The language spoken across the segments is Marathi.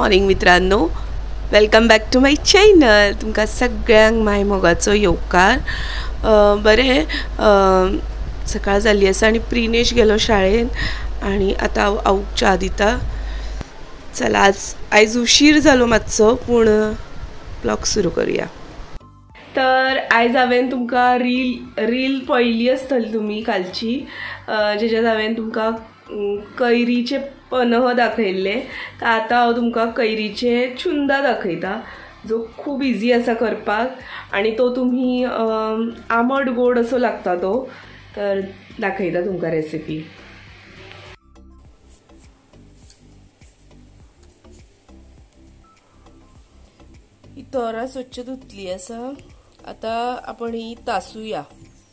मॉर्निंग मित्रांनो, welcome back to my channel. तुमकां सगळ्यांक माय मोगाचो येवकार. बरें, सकाळ जाल्ली आसा आनी प्रिनेश गेलो शाळेन आनी आतां हांव च्या दिता. चला, आयज उशीर जालो मातसो, पूण ब्लॉग सुरू करूया. तर आयज हांवें तुमकां रील पळयली आसतली तुमी कालची, जेच्यात हांवें तुमकां कैरीचे पन्ह दाखयल्ले. तर आतां हांव तुमकां कैरीचे चुंदा दाखयता, जो खूब इजी आसा करपाक आनी तो तुमी आंबट गोड असो लागता तो. तर दाखयता तुमकां रेसिपी. ही तोरां स्वच्छ धुतली आसा. आता आपण ही तासूया.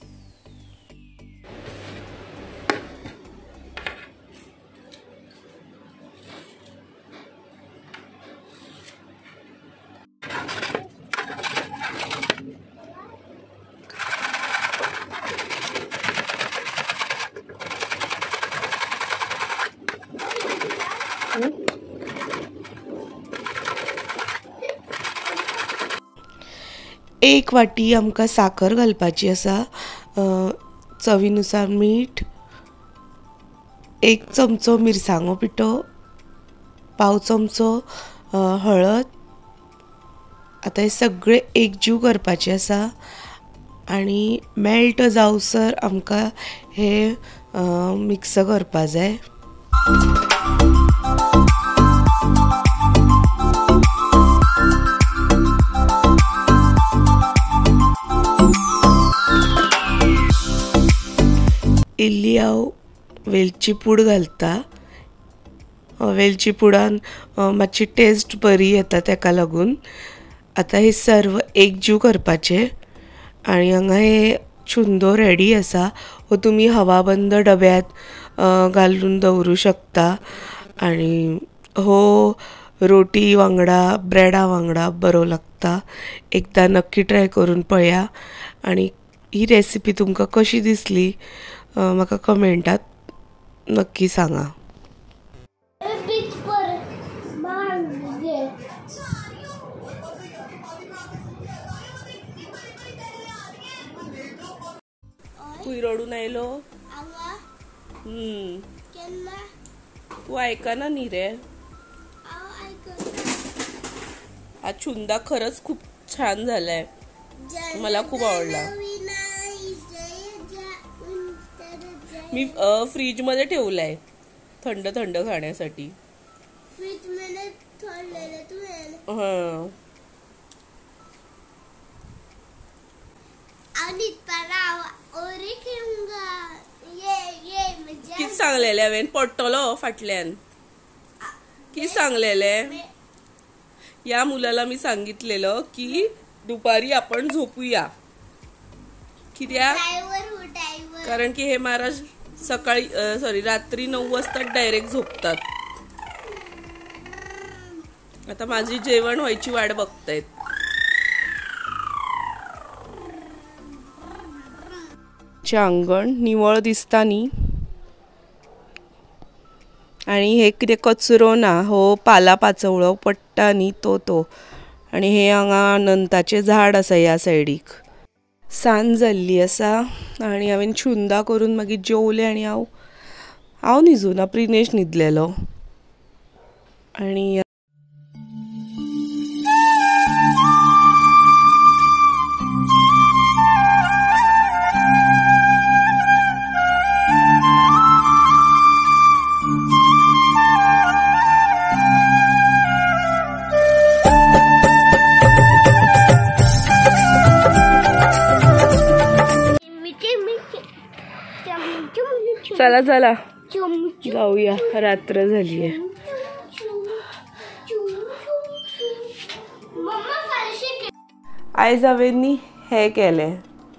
एक वाटी आमकां साखर घालपाची आसा, चवीनुसार मीठ, एक चमचो मिरसांगो पिठो, पाव चमचो हळद. आता हे सगळे एकजीव करपाचे आसा आनी मेल्ट जावसर आमकां हे मिक्स करपा जाय. इल्ली हांव वेलची पूड घालता. वेलची पुडान मातशी टेस्ट बरी येता, ताका लागून. आतां हे सर्व एकजीव करपाचे आनी हांगा हे चुंदो रेडी आसा. हो तुमी हवाबंद डब्यात घालून दवरूं शकता आनी हो रोटी वांगडा, ब्रेडा वांगडा बरो लागता. एकदां नक्की ट्राय करून पळया आनी ही रेसिपी तुमकां कशी दिसली म्हाका कमेंटात नक्की सांगा. तू रडून आयलो? तू ऐकना नी रे. हा चुंदा खरंच खूप छान झालाय, मला खूप आवडला. मी फ्रीज मध्ये ठेवलाय थंड थंड खाण्यासाठी. किती सांगलेले हांवें पडटलो फाटल्यान. किती सांगलेले या मुलाला मी सांगितलेलं की दुपारी आपण झोपूया. कित्याक? कारण की हे महाराज सकाळी रात्री 9 वाजता डायरेक्ट झोपतात. आता माझी जेवण व्हायची वाट बघतायत. अंगण निवळ दिसता नी, आणि हे कितें कचरो ना, हो पाला पाचवळो पडटा नी तो. आणि हे हांगा अनंताचे झाड आसा ह्या सायडीक. सांज जाल्ली आसा आनी हांवें चुंदा करून मागीर जेवलें आनी हांव न्हिजूना, प्रिनेश न्हिदलेलो. आनी चला जाऊया, रात्र झाली आहे. आयज हांवें न्ही हे केलें.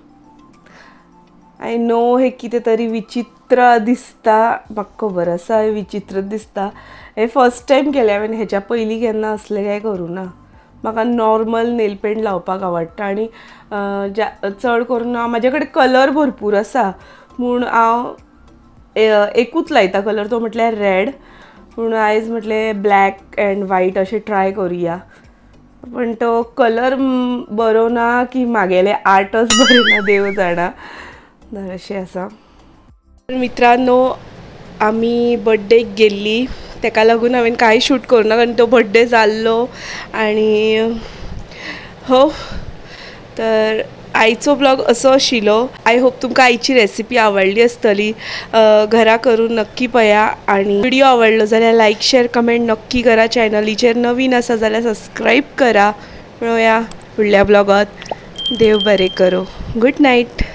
आय नो हे कितें तरी विचित्र दिसता, म्हाका खबर आसा हे विचित्र दिसता. हे फर्स्ट टायम केलें हांवें. हेच्या पयलीं केन्ना असलें काय करूं ना. म्हाका नॉर्मल नेल पेंट लावपाक आवडटा आनी चड करून म्हाजे कडेन कलर भरपूर आसा, म्हूण हांव एकूच लायता कलर, तो म्हटल्यार रेड. म्हणून आयज म्हटले ब्लॅक अँड व्हाईट असे ट्राय करूया, पण तो कलर बरो ना की मागेले आर्टच बरें ना देव जाणा, तर अशें आसा. मित्रांनो, आमी बर्थडेक गेल्ली, तेका लागून हांवें कांय शूट करूना कारण तो बर्थडे जाल्लो. आनी हो, तर आयचो ब्लॉग असो आशिल्लो. आय होप तुमकां आयची रेसिपी आवडली आसतली. घरा करून नक्की पळया, आणि व्हिडिओ आवडलो जाल्यार लाईक शेअर कमेंट नक्की करा. चॅनलीचेर नवीन आसा जाल्यार सबस्क्राईब करा. मेळुया फुडल्या ब्लॉगात. देव बरें करो. Good night.